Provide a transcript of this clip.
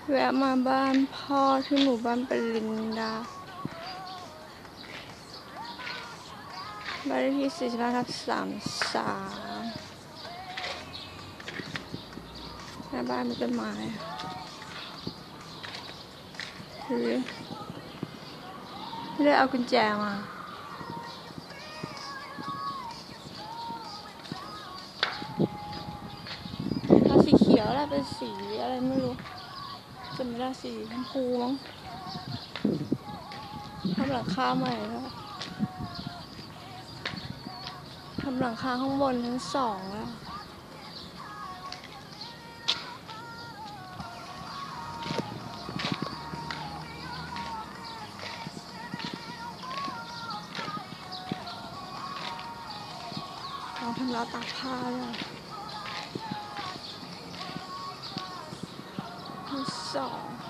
แวะมาบ้านพ่อที่หมู่บ้านปรินดาบ้านเลขที่45/33หน้าบ้านมีต้นไม้ไม่ได้เอากุญแจมาเอาสีเขียวแล้วเป็นสีอะไรไม่รู้จำไม่ได้สีชมพูมั้งทำหลังคาใหม่แล้วทำหลังคาข้างบนทั้ง2แล้วเราทำราวตากผ้าด้วยทั้ง2